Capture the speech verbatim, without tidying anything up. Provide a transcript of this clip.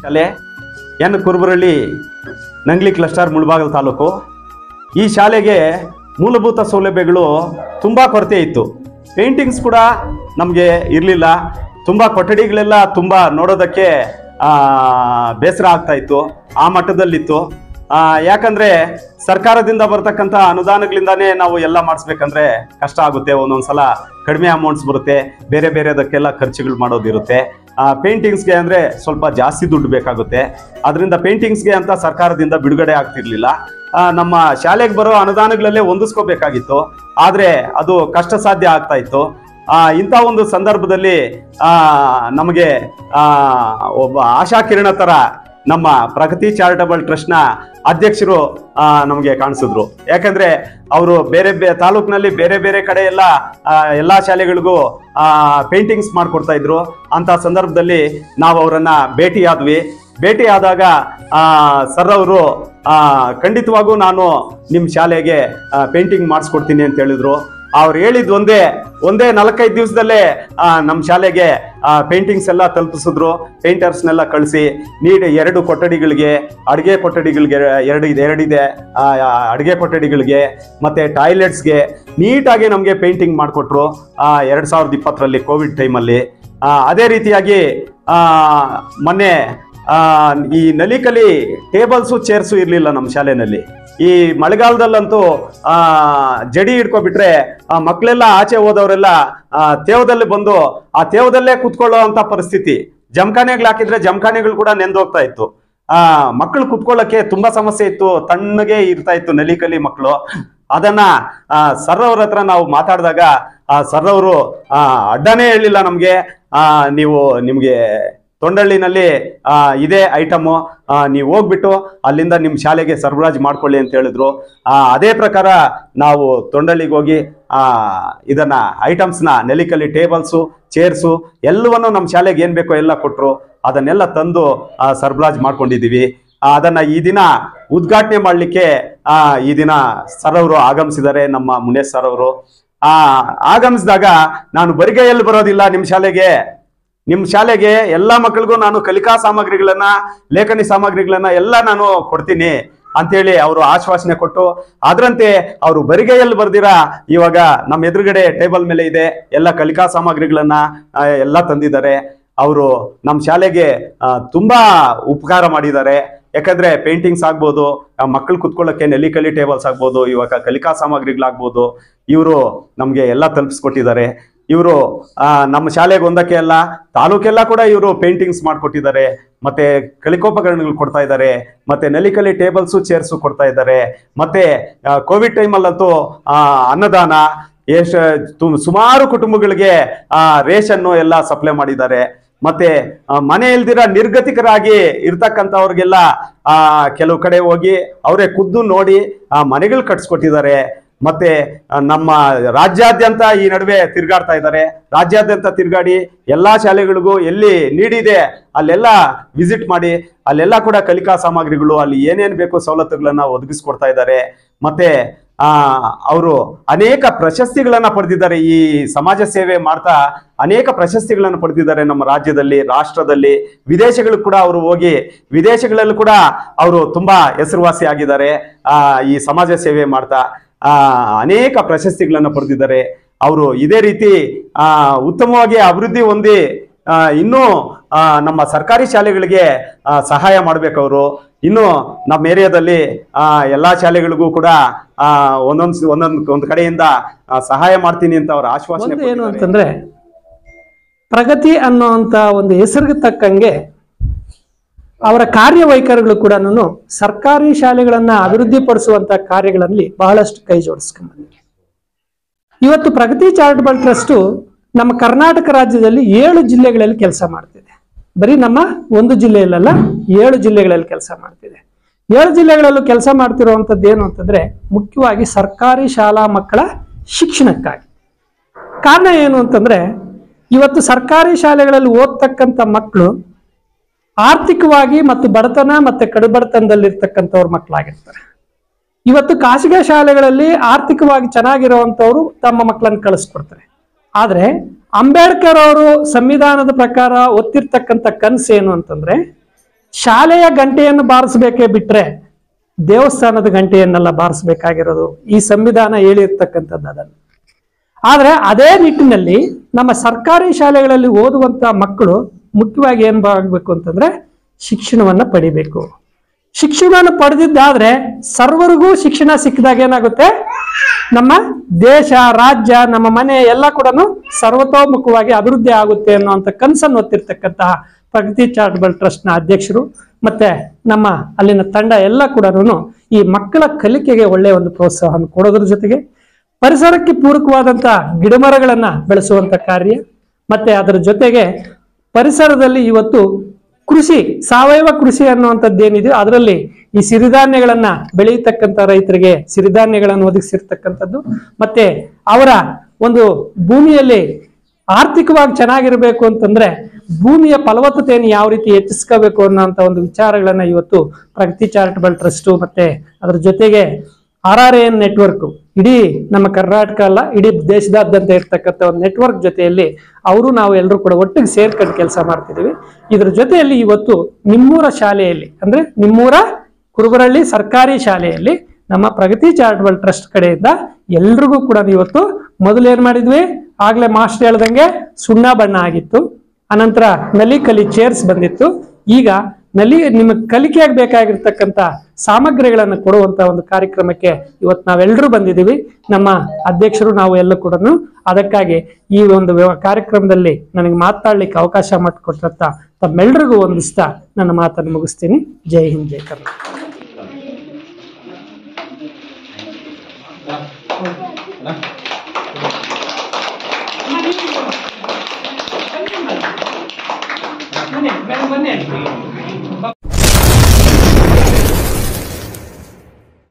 ಶಾಲೆ N Kurubarahalli Nangli cluster Mulbagal taluk. ಈ ಶಾಲೆಗೆ ಮೂಲಭೂತ ಸೌಲಭ್ಯಗಳು ತುಂಬ ಕೊರತೆ ಇತ್ತು. ಪೇಂಟಿಂಗ್ಸ್ ಕೂಡ ನಮಗೆ ಇರಲಿಲ್ಲ. ತುಂಬ ಕೊಠಡಿಗಳೆಲ್ಲ ತುಂಬ ನೋಡೋದಕ್ಕೆ ಬೇಸರ ಆಗ್ತಾ ಇತ್ತು, ಆ ಮಟ್ಟದಲ್ಲಿತ್ತು. ಯಾಕಂದರೆ ಸರ್ಕಾರದಿಂದ ಬರ್ತಕ್ಕಂಥ ಅನುದಾನಗಳಿಂದಾನೇ ನಾವು ಎಲ್ಲ ಮಾಡಿಸ್ಬೇಕಂದ್ರೆ ಕಷ್ಟ ಆಗುತ್ತೆ. ಒಂದೊಂದ್ಸಲ ಕಡಿಮೆ ಅಮೌಂಟ್ಸ್ ಬರುತ್ತೆ, ಬೇರೆ ಬೇರೆದಕ್ಕೆಲ್ಲ ಖರ್ಚುಗಳು ಮಾಡೋದಿರುತ್ತೆ. ಪೇಂಟಿಂಗ್ಸ್ಗೆ ಅಂದರೆ ಸ್ವಲ್ಪ ಜಾಸ್ತಿ ದುಡ್ಡು ಬೇಕಾಗುತ್ತೆ. ಅದರಿಂದ ಪೇಂಟಿಂಗ್ಸ್ಗೆ ಅಂತ ಸರ್ಕಾರದಿಂದ ಬಿಡುಗಡೆ ಆಗ್ತಿರ್ಲಿಲ್ಲ. ನಮ್ಮ ಶಾಲೆಗೆ ಬರೋ ಅನುದಾನಗಳಲ್ಲೇ ಹೊಂದಿಸ್ಕೋಬೇಕಾಗಿತ್ತು, ಆದರೆ ಅದು ಕಷ್ಟ ಸಾಧ್ಯ ಆಗ್ತಾ ಇತ್ತು. ಇಂಥ ಒಂದು ಸಂದರ್ಭದಲ್ಲಿ ನಮಗೆ ಒಬ್ಬ ಆಶಾಕಿರಣ ಥರ ನಮ್ಮ ಪ್ರಗತಿ ಚಾರಿಟಬಲ್ ಟ್ರಸ್ಟ್ನ ಅಧ್ಯಕ್ಷರು ನಮಗೆ ಕಾಣಿಸಿದ್ರು. ಯಾಕಂದರೆ ಅವರು ಬೇರೆ ಬೇ ತಾಲೂಕಿನಲ್ಲಿ ಬೇರೆ ಬೇರೆ ಕಡೆ ಎಲ್ಲ ಎಲ್ಲ ಶಾಲೆಗಳಿಗೂ ಪೇಂಟಿಂಗ್ಸ್ ಮಾಡಿಕೊಡ್ತಾ ಇದ್ರು. ಅಂಥ ಸಂದರ್ಭದಲ್ಲಿ ನಾವು ಅವರನ್ನು ಭೇಟಿಯಾದ್ವಿ. ಭೇಟಿಯಾದಾಗ ಸರ್ ಅವರು ಖಂಡಿತವಾಗೂ ನಾನು ನಿಮ್ಮ ಶಾಲೆಗೆ ಪೇಂಟಿಂಗ್ ಮಾಡಿಸ್ಕೊಡ್ತೀನಿ ಅಂತ ಹೇಳಿದರು. ಅವ್ರು ಹೇಳಿದ್ದು ಒಂದೇ ಒಂದೇ ನಾಲ್ಕೈದು ದಿವಸದಲ್ಲೇ ನಮ್ಮ ಶಾಲೆಗೆ ಪೇಂಟಿಂಗ್ಸ್ ಎಲ್ಲ ತಲುಪಿಸಿದ್ರು. ಪೇಂಟರ್ಸ್ನೆಲ್ಲ ಕಳಿಸಿ ನೀಡಿ ಎರಡು ಕೊಠಡಿಗಳಿಗೆ, ಅಡುಗೆ ಕೊಠಡಿಗಳಿಗೆ ಎರಡು ಇದೆ ಎರಡಿದೆ ಅಡುಗೆ ಕೊಠಡಿಗಳಿಗೆ ಮತ್ತು ಟಾಯ್ಲೆಟ್ಸ್ಗೆ ನೀಟಾಗಿ ನಮಗೆ ಪೇಂಟಿಂಗ್ ಮಾಡಿಕೊಟ್ರು ಎರಡು ಸಾವಿರದ ಇಪ್ಪತ್ತರಲ್ಲಿ ಕೋವಿಡ್ ಟೈಮಲ್ಲಿ. ಅದೇ ರೀತಿಯಾಗಿ ಮೊನ್ನೆ ಈ ನಲಿಕಲಿ ಟೇಬಲ್ಸು ಚೇರ್ಸು ಇರಲಿಲ್ಲ ನಮ್ಮ ಶಾಲೆಯಲ್ಲಿ. ಈ ಮಳೆಗಾಲದಲ್ಲಂತೂ ಜಡಿ ಹಿಡ್ಕೊಬಿಟ್ರೆ ಮಕ್ಕಳೆಲ್ಲ ಆಚೆ ಹೋದವರೆಲ್ಲ ತೇವದಲ್ಲಿ ಬಂದು ಆ ತೇವದಲ್ಲೇ ಕೂತ್ಕೊಳ್ಳೋ ಅಂತ ಪರಿಸ್ಥಿತಿ. ಜಮಖಾನೆಗಳು ಹಾಕಿದ್ರೆ ಜಮಖಾನೆಗಳು ಕೂಡ ನೆಂದೋಗ್ತಾ ಇತ್ತು. ಆ ಮಕ್ಕಳು ಕುತ್ಕೊಳ್ಳೋಕ್ಕೆ ತುಂಬಾ ಸಮಸ್ಯೆ ಇತ್ತು, ತಣ್ಣಗೆ ಇರ್ತಾ ಇತ್ತು ನಲಿಕಲಿ ಮಕ್ಕಳು. ಅದನ್ನ ಸರ್ ಅವ್ರ ಹತ್ರ ನಾವು ಮಾತಾಡಿದಾಗ ಆ ಸರ್ ಅವರು ಅಡ್ಡನೇ ಹೇಳಿಲ್ಲ ನಮ್ಗೆ, ಆ ನೀವು ನಿಮ್ಗೆ ತೊಂಡಳ್ಳಿನಲ್ಲಿ ಇದೇ ಐಟಮು, ನೀವು ಹೋಗ್ಬಿಟ್ಟು ಅಲ್ಲಿಂದ ನಿಮ್ಮ ಶಾಲೆಗೆ ಸರಬರಾಜು ಮಾಡ್ಕೊಳ್ಳಿ ಅಂತ ಹೇಳಿದ್ರು. ಅದೇ ಪ್ರಕಾರ ನಾವು ತೊಂಡಳ್ಳಿಗೆ ಹೋಗಿ ಇದನ್ನ ಐಟಮ್ಸ್ನ ನೆಲಿಕಲ್ಲಿ ಟೇಬಲ್ಸು ಚೇರ್ಸು ಎಲ್ಲವನ್ನು ನಮ್ಮ ಶಾಲೆಗೆ ಏನು ಬೇಕೋ ಎಲ್ಲ ಕೊಟ್ಟರು. ಅದನ್ನೆಲ್ಲ ತಂದು ಸರಬರಾಜು ಮಾಡ್ಕೊಂಡಿದ್ದೀವಿ. ಅದನ್ನ ಈ ದಿನ ಉದ್ಘಾಟನೆ ಮಾಡಲಿಕ್ಕೆ ಈ ದಿನ ಸರ್ ಅವರು ಆಗಮಿಸಿದ್ದಾರೆ, ನಮ್ಮ ಮುನೇಶ್ ಸರ್ ಅವರು. ಆ ಆಗಮಿಸಿದಾಗ ನಾನು ಬರಿಗೈಯಲ್ಲಿ ಬರೋದಿಲ್ಲ ನಿಮ್ಮ ಶಾಲೆಗೆ, ನಿಮ್ಮ ಶಾಲೆಗೆ ಎಲ್ಲ ಮಕ್ಕಳಿಗೂ ನಾನು ಕಲಿಕಾ ಸಾಮಗ್ರಿಗಳನ್ನ ಲೇಖನಿ ಸಾಮಗ್ರಿಗಳನ್ನ ಎಲ್ಲ ನಾನು ಕೊಡ್ತೀನಿ ಅಂತೇಳಿ ಅವರು ಆಶ್ವಾಸನೆ ಕೊಟ್ಟು, ಅದರಂತೆ ಅವರು ಬರಿಗೈಯಲ್ಲಿ ಬರ್ದಿರಾ ಇವಾಗ ನಮ್ಮ ಎದುರುಗಡೆ ಟೇಬಲ್ ಮೇಲೆ ಇದೆ ಎಲ್ಲ ಕಲಿಕಾ ಸಾಮಗ್ರಿಗಳನ್ನ ಎಲ್ಲ ತಂದಿದ್ದಾರೆ. ಅವರು ನಮ್ಮ ಶಾಲೆಗೆ ತುಂಬಾ ಉಪಕಾರ ಮಾಡಿದ್ದಾರೆ. ಯಾಕಂದ್ರೆ ಪೇಂಟಿಂಗ್ಸ್ ಆಗ್ಬೋದು, ಮಕ್ಕಳು ಕುತ್ಕೊಳ್ಳೋಕ್ಕೆ ನೆಲಿಕಲಿ ಟೇಬಲ್ಸ್ ಆಗ್ಬೋದು, ಇವಾಗ ಕಲಿಕಾ ಸಾಮಗ್ರಿಗಳಾಗ್ಬೋದು, ಇವರು ನಮಗೆ ಎಲ್ಲ ತಲುಪಿಸ್ಕೊಟ್ಟಿದ್ದಾರೆ. ಇವರು ನಮ್ಮ ಶಾಲೆಗೆ ಒಂದಕ್ಕೆ ಅಲ್ಲ ತಾಲೂಕೆಲ್ಲ ಕೂಡ ಇವರು ಪೇಂಟಿಂಗ್ಸ್ ಮಾಡಿಕೊಟ್ಟಿದ್ದಾರೆ, ಮತ್ತೆ ಕಲಿಕೋಪಕರಣಗಳು ಕೊಡ್ತಾ ಇದ್ದಾರೆ, ಮತ್ತೆ ನೆಲಿಕಲಿ ಟೇಬಲ್ಸು ಚೇರ್ಸು ಕೊಡ್ತಾ ಇದ್ದಾರೆ. ಮತ್ತೆ ಕೋವಿಡ್ ಟೈಮಲ್ಲಂತೂ ಅನ್ನದಾನ ಎಷ್ಟು ಸುಮಾರು ಕುಟುಂಬಗಳಿಗೆ ರೇಷನ್ನು ಎಲ್ಲ ಸಪ್ಲೈ ಮಾಡಿದ್ದಾರೆ. ಮತ್ತೆ ಮನೆ ಇಲ್ದಿರ ನಿರ್ಗತಿಕರಾಗಿ ಇರ್ತಕ್ಕಂಥವ್ರಿಗೆಲ್ಲ ಆ ಕೆಲವು ಕಡೆ ಹೋಗಿ ಅವರೇ ಖುದ್ದು ನೋಡಿ ಆ ಮನೆಗಳು ಕಟ್ಸ್ಕೊಟ್ಟಿದ್ದಾರೆ. ಮತ್ತೆ ನಮ್ಮ ರಾಜ್ಯಾದ್ಯಂತ ಈ ನಡುವೆ ತಿರುಗಾಡ್ತಾ ಇದ್ದಾರೆ. ರಾಜ್ಯಾದ್ಯಂತ ತಿರುಗಾಡಿ ಎಲ್ಲಾ ಶಾಲೆಗಳಿಗೂ ಎಲ್ಲಿ ನೀಡಿದೆ ಅಲ್ಲೆಲ್ಲ ವಿಸಿಟ್ ಮಾಡಿ ಅಲ್ಲೆಲ್ಲ ಕೂಡ ಕಲಿಕಾ ಸಾಮಗ್ರಿಗಳು ಅಲ್ಲಿ ಏನೇನು ಬೇಕು ಸವಲತ್ತುಗಳನ್ನ ಒದಗಿಸ್ಕೊಡ್ತಾ ಇದ್ದಾರೆ. ಮತ್ತೆ ಆ ಅವರು ಅನೇಕ ಪ್ರಶಸ್ತಿಗಳನ್ನ ಪಡೆದಿದ್ದಾರೆ. ಈ ಸಮಾಜ ಸೇವೆ ಮಾಡ್ತಾ ಅನೇಕ ಪ್ರಶಸ್ತಿಗಳನ್ನು ಪಡೆದಿದ್ದಾರೆ ನಮ್ಮ ರಾಜ್ಯದಲ್ಲಿ, ರಾಷ್ಟ್ರದಲ್ಲಿ, ವಿದೇಶಗಳು ಕೂಡ ಅವರು ಹೋಗಿ ವಿದೇಶಗಳಲ್ಲೂ ಕೂಡ ಅವರು ತುಂಬಾ ಹೆಸರುವಾಸಿ ಆಗಿದ್ದಾರೆ. ಆ ಈ ಸಮಾಜ ಸೇವೆ ಮಾಡ್ತಾ ಆ ಅನೇಕ ಪ್ರಶಸ್ತಿಗಳನ್ನು ಪಡೆದಿದ್ದಾರೆ. ಅವರು ಇದೇ ರೀತಿ ಆ ಉತ್ತಮವಾಗಿ ಅಭಿವೃದ್ಧಿ ಹೊಂದಿ ಆ ಇನ್ನೂ ಆ ನಮ್ಮ ಸರ್ಕಾರಿ ಶಾಲೆಗಳಿಗೆ ಸಹಾಯ ಮಾಡ್ಬೇಕು. ಅವರು ಇನ್ನು ನಮ್ಮ ಏರಿಯಾದಲ್ಲಿ ಆ ಎಲ್ಲಾ ಶಾಲೆಗಳಿಗೂ ಕೂಡ ಆ ಒಂದೊಂದ್ ಒಂದೊಂದ್ ಒಂದು ಕಡೆಯಿಂದ ಸಹಾಯ ಮಾಡ್ತೀನಿ ಅಂತ ಅವ್ರ ಆಶ್ವಾಸನೆ. ಏನು ಅಂತಂದ್ರೆ ಪ್ರಗತಿ ಅನ್ನೋಂತ ಒಂದು ಹೆಸರಿಗೆ ತಕ್ಕಂಗೆ ಅವರ ಕಾರ್ಯವೈಖರಿಗಳು ಕೂಡ ಸರ್ಕಾರಿ ಶಾಲೆಗಳನ್ನ ಅಭಿವೃದ್ಧಿ ಪಡಿಸುವಂತ ಕಾರ್ಯಗಳಲ್ಲಿ ಬಹಳಷ್ಟು ಕೈ ಜೋಡಿಸ್ಕೊಂಡ್ಬಂದಿದೆ. ಇವತ್ತು ಪ್ರಗತಿ ಚಾರಿಟಬಲ್ ಟ್ರಸ್ಟ್ ನಮ್ಮ ಕರ್ನಾಟಕ ರಾಜ್ಯದಲ್ಲಿ ಏಳು ಜಿಲ್ಲೆಗಳಲ್ಲಿ ಕೆಲಸ ಮಾಡ್ತಿದೆ. ಬರೀ ನಮ್ಮ ಒಂದು ಜಿಲ್ಲೆಯಲ್ಲ, ಏಳು ಜಿಲ್ಲೆಗಳಲ್ಲಿ ಕೆಲಸ ಮಾಡ್ತಿದೆ. ಏಳು ಜಿಲ್ಲೆಗಳಲ್ಲೂ ಕೆಲಸ ಮಾಡ್ತಿರುವಂಥದ್ದು ಏನು ಅಂತಂದ್ರೆ ಮುಖ್ಯವಾಗಿ ಸರ್ಕಾರಿ ಶಾಲಾ ಮಕ್ಕಳ ಶಿಕ್ಷಣಕ್ಕಾಗಿ. ಕಾರಣ ಏನು ಅಂತಂದ್ರೆ ಇವತ್ತು ಸರ್ಕಾರಿ ಶಾಲೆಗಳಲ್ಲಿ ಓದ್ತಕ್ಕಂಥ ಮಕ್ಕಳು ಆರ್ಥಿಕವಾಗಿ ಮತ್ತು ಬಡತನ ಮತ್ತೆ ಕಡುಬಡತನದಲ್ಲಿರ್ತಕ್ಕಂಥವ್ರ ಮಕ್ಕಳಾಗಿರ್ತಾರೆ. ಇವತ್ತು ಖಾಸಗಿ ಶಾಲೆಗಳಲ್ಲಿ ಆರ್ಥಿಕವಾಗಿ ಚೆನ್ನಾಗಿರುವಂತವ್ರು ತಮ್ಮ ಮಕ್ಕಳನ್ನು ಕಳಿಸ್ಕೊಡ್ತಾರೆ. ಆದ್ರೆ ಅಂಬೇಡ್ಕರ್ ಅವರು ಸಂವಿಧಾನದ ಪ್ರಕಾರ ಒತ್ತಿರ್ತಕ್ಕಂಥ ಕನಸು ಏನು ಅಂತಂದ್ರೆ ಶಾಲೆಯ ಗಂಟೆಯನ್ನು ಬಾರಿಸಬೇಕೇ ಬಿಟ್ರೆ ದೇವಸ್ಥಾನದ ಗಂಟೆಯನ್ನೆಲ್ಲ ಬಾರಿಸಬೇಕಾಗಿರೋದು ಈ ಸಂವಿಧಾನ ಹೇಳಿರ್ತಕ್ಕಂಥದ್ದು ಅದನ್ನು. ಆದ್ರೆ ಅದೇ ನಿಟ್ಟಿನಲ್ಲಿ ನಮ್ಮ ಸರ್ಕಾರಿ ಶಾಲೆಗಳಲ್ಲಿ ಓದುವಂತ ಮಕ್ಕಳು ಮುಖ್ಯವಾಗಿ ಏನ್ ಆಗಬೇಕು ಅಂತಂದ್ರೆ ಶಿಕ್ಷಣವನ್ನ ಪಡಿಬೇಕು. ಶಿಕ್ಷಣವನ್ನು ಪಡೆದಿದ್ದಾದ್ರೆ ಸರ್ವರಿಗೂ ಶಿಕ್ಷಣ ಸಿಕ್ಕಿದಾಗ ಏನಾಗುತ್ತೆ, ನಮ್ಮ ದೇಶ, ರಾಜ್ಯ, ನಮ್ಮ ಮನೆ ಎಲ್ಲ ಕೂಡ ಸರ್ವತೋಮುಖವಾಗಿ ಅಭಿವೃದ್ಧಿ ಆಗುತ್ತೆ ಅನ್ನುವಂಥ ಕನಸನ್ನು ಹೊತ್ತಿರ್ತಕ್ಕಂತಹ ಪ್ರಗತಿ ಚಾರಿಟಬಲ್ ಟ್ರಸ್ಟ್ ನ ಅಧ್ಯಕ್ಷರು ಮತ್ತೆ ನಮ್ಮ ಅಲ್ಲಿನ ತಂಡ ಎಲ್ಲ ಕೂಡ ಈ ಮಕ್ಕಳ ಕಲಿಕೆಗೆ ಒಳ್ಳೆಯ ಒಂದು ಪ್ರೋತ್ಸಾಹವನ್ನು ಕೊಡೋದ್ರ ಜೊತೆಗೆ ಪರಿಸರಕ್ಕೆ ಪೂರಕವಾದಂತ ಗಿಡಮರಗಳನ್ನ ಬೆಳೆಸುವಂತ ಕಾರ್ಯ, ಮತ್ತೆ ಅದರ ಜೊತೆಗೆ ಪರಿಸರದಲ್ಲಿ ಇವತ್ತು ಕೃಷಿ, ಸಾವಯವ ಕೃಷಿ ಅನ್ನುವಂಥದ್ದು ಏನಿದೆ ಅದರಲ್ಲಿ ಈ ಸಿರಿಧಾನ್ಯಗಳನ್ನ ಬೆಳೆಯತಕ್ಕಂಥ ರೈತರಿಗೆ ಸಿರಿಧಾನ್ಯಗಳನ್ನು ಒದಗಿಸಿರ್ತಕ್ಕಂಥದ್ದು, ಮತ್ತೆ ಅವರ ಒಂದು ಭೂಮಿಯಲ್ಲಿ ಆರ್ಥಿಕವಾಗಿ ಚೆನ್ನಾಗಿರ್ಬೇಕು ಅಂತಂದ್ರೆ ಭೂಮಿಯ ಫಲವತ್ತತೆಯನ್ನು ಯಾವ ರೀತಿ ಹೆಚ್ಚಿಸ್ಕೋಬೇಕು ಅನ್ನೋಂಥ ಒಂದು ವಿಚಾರಗಳನ್ನ ಇವತ್ತು ಪ್ರಗತಿ ಚಾರಿಟಬಲ್ ಟ್ರಸ್ಟ್ ಮತ್ತೆ ಅದರ ಜೊತೆಗೆ ಆರ್ ಆರ್ ಎನ್ ನೆಟ್ವರ್ಕ್, ಇಡೀ ನಮ್ಮ ಕರ್ನಾಟಕ ಅಲ್ಲ ಇಡೀ ದೇಶದಾದ್ಯಂತ ಇರ್ತಕ್ಕಂಥ ಒಂದು ನೆಟ್ವರ್ಕ್ ಜೊತೆಯಲ್ಲಿ ಅವರು ನಾವು ಎಲ್ಲರೂ ಕೂಡ ಒಟ್ಟಿಗೆ ಸೇರ್ಕೊಂಡು ಕೆಲಸ ಮಾಡ್ತಿದ್ದೀವಿ. ಇದ್ರ ಜೊತೆಯಲ್ಲಿ ಇವತ್ತು ನಿಮ್ಮೂರ ಶಾಲೆಯಲ್ಲಿ ಅಂದ್ರೆ ನಿಮ್ಮೂರ ಕುರುಬರಳ್ಳಿ ಸರ್ಕಾರಿ ಶಾಲೆಯಲ್ಲಿ ನಮ್ಮ ಪ್ರಗತಿ ಚಾರಿಟಬಲ್ ಟ್ರಸ್ಟ್ ಕಡೆಯಿಂದ ಎಲ್ರಿಗೂ ಕೂಡ ಇವತ್ತು ಮೊದಲು ಏನ್ ಮಾಡಿದ್ವಿ, ಆಗ್ಲೇ ಮಾಸ್ಟರ್ ಹೇಳ್ದಂಗೆ ಸುಣ್ಣ ಬಣ್ಣ ಆಗಿತ್ತು, ಅನಂತರ ನಲಿ ಕಲಿ ಚೇರ್ಸ್ ಬಂದಿತ್ತು. ಈಗ ನಲ್ಲಿ ನಿಮ್ಮ ಕಲಿಕೆಯಾಗಿ ಬೇಕಾಗಿರ್ತಕ್ಕಂಥ ಸಾಮಗ್ರಿಗಳನ್ನು ಕೊಡುವಂತ ಒಂದು ಕಾರ್ಯಕ್ರಮಕ್ಕೆ ಇವತ್ತು ನಾವೆಲ್ಲರೂ ಬಂದಿದ್ದೀವಿ. ನಮ್ಮ ಅಧ್ಯಕ್ಷರು ನಾವು ಎಲ್ಲ ಕೂಡ ಅದಕ್ಕಾಗಿ ಈ ಒಂದು ಕಾರ್ಯಕ್ರಮದಲ್ಲಿ ನನಗೆ ಮಾತನಾಡ್ಲಿಕ್ಕೆ ಅವಕಾಶ ಮಾಡಿಕೊಟ್ಟಂತ ತಮ್ಮೆಲ್ಲರಿಗೂ ವಂದಿಸ್ತಾ ನನ್ನ ಮಾತನ್ನು ಮುಗಿಸ್ತೀನಿ. ಜೈ ಹಿಂದ್, ಜೈ ಕರ್ನಾಟಕ. ಬನ್ನಿ, ಬನ್ನಿ.